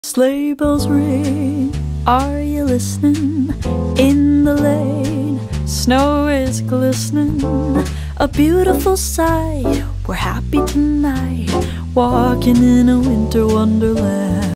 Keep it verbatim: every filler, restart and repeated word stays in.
Sleigh bells ring, are you listening? In the lane, snow is glistening, a beautiful sight. We're happy tonight, walking in a winter wonderland.